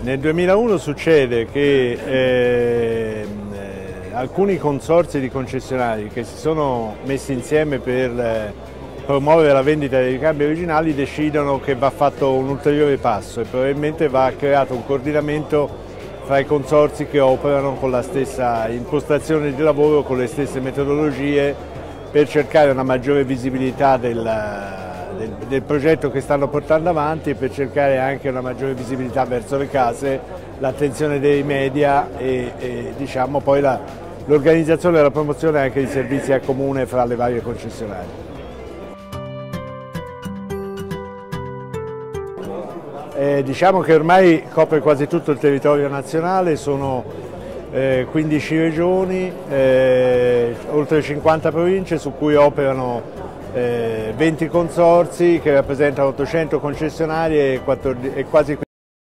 Nel 2001 succede che alcuni consorzi di concessionari che si sono messi insieme per promuovere la vendita dei ricambi originali decidono che va fatto un ulteriore passo e probabilmente va creato un coordinamento fra i consorzi che operano con la stessa impostazione di lavoro, con le stesse metodologie, per cercare una maggiore visibilità del progetto che stanno portando avanti e per cercare anche una maggiore visibilità verso le case, l'attenzione dei media e diciamo poi l'organizzazione e la promozione anche di servizi a comune fra le varie concessionarie. Diciamo che ormai copre quasi tutto il territorio nazionale, sono 15 regioni, oltre 50 province su cui operano 20 consorzi che rappresentano 800 concessionarie e quasi